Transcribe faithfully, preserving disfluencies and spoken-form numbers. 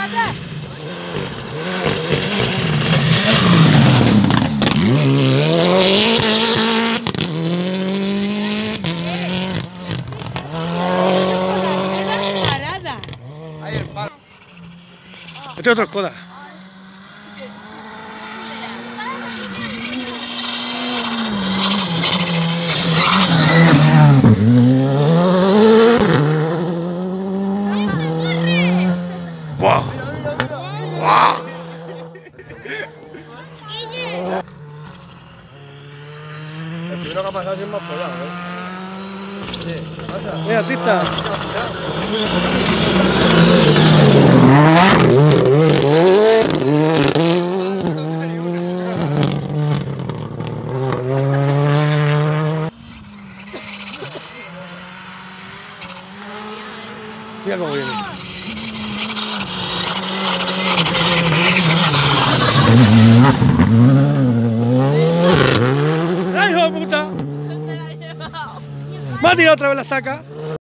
para atrás. Parada. Ahí el palo. Este otro Skoda. ¡Wow! ¡Wow! El primero que ha pasado es el más follado, ¿eh? Oye, ¿qué pasa? ¡Eh, artista! Mira cómo viene. ¡Ay, hijo de puta! Me ha tirado otra vez la estaca.